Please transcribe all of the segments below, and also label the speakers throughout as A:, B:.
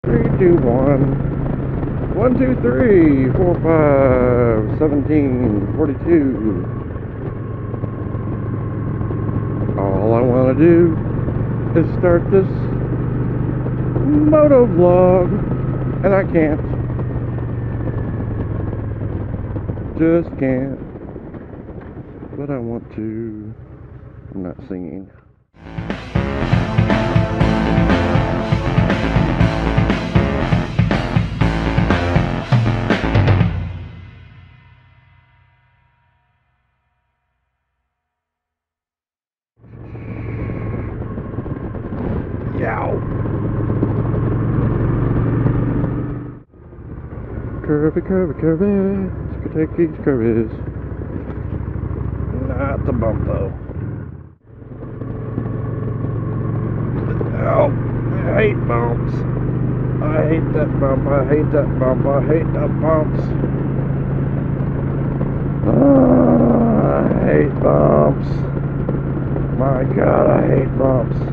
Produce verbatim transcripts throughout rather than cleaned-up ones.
A: Three, two, one. One, two, three, four, five, seventeen, forty-two. All I want to do is start this moto vlog, and I can't. Just can't. But I want to. I'm not singing. Yow. Curvy, curvy, curvy. Let's go take these curvies. Not the bump though. Oh, I hate bumps. I hate that bump. I hate that bump. I hate that bumps. Oh, I hate bumps. My God, I hate bumps.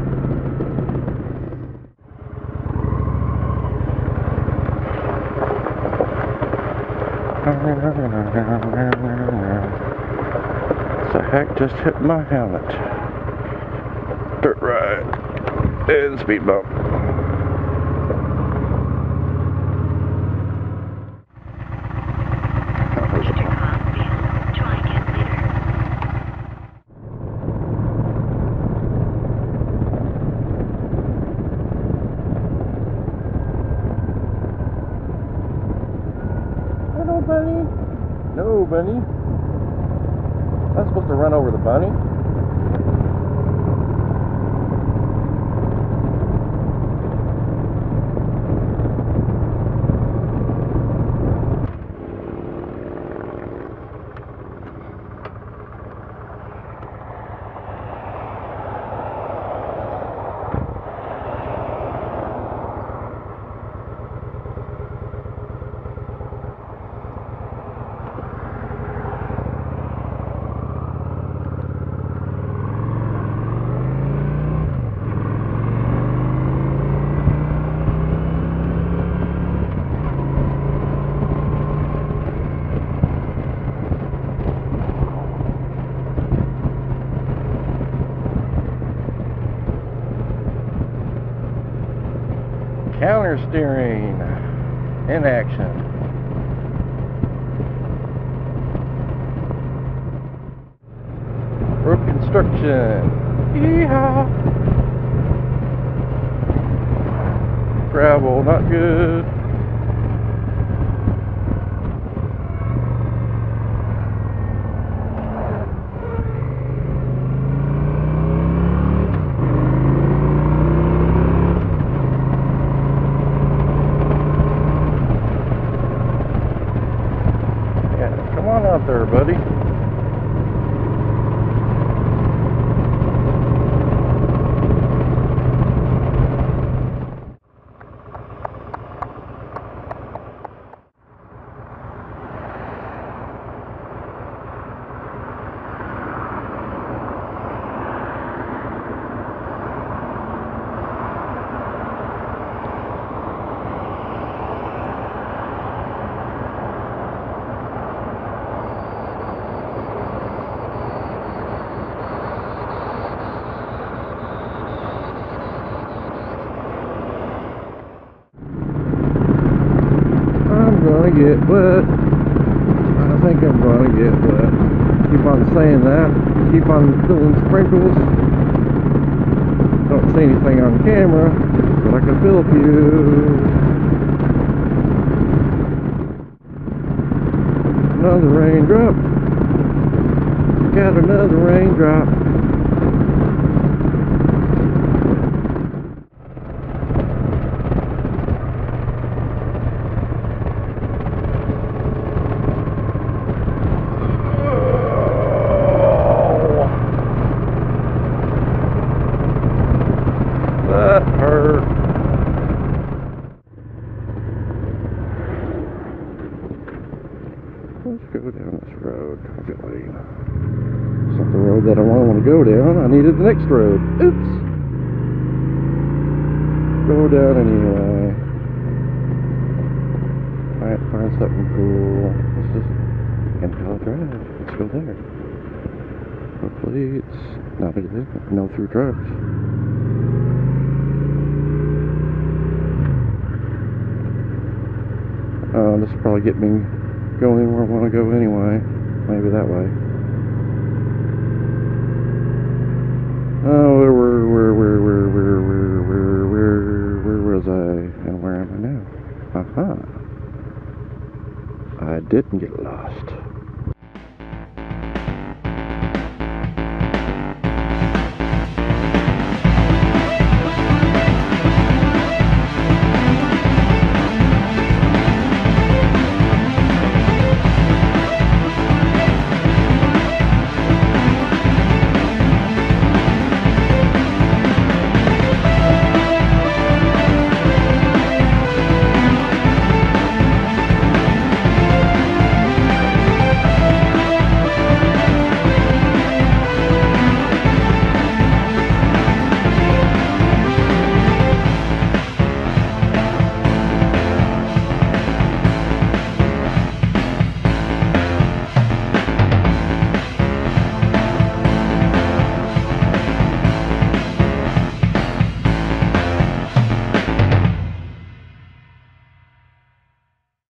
A: What the heck just hit my helmet? Dirt ride and speed bump.
B: Try again later.
A: Hello, bunny. No, bunny. I'm supposed to run over the bunny. Counter steering in action. Road construction. Yeehaw. Gravel, not good. Come on out there, buddy. I'm gonna get wet. I think I'm gonna get wet. Keep on saying that. Keep on filling sprinkles. Don't see anything on camera, but I can feel a few. Another raindrop. Got another raindrop. That hurt. Let's go down this road. Okay. It's not the road that I want to go down. I needed the next road. Oops. Go down anyway. that's something cool. This is Impala Drive. Let's go there. Hopefully it's not a no through trucks. Uh, this will probably get me going where I want to go anyway. Maybe that way. Oh, where, where, where, where, where, where, where, where, where, where was I? And where am I now? Aha. I didn't get lost.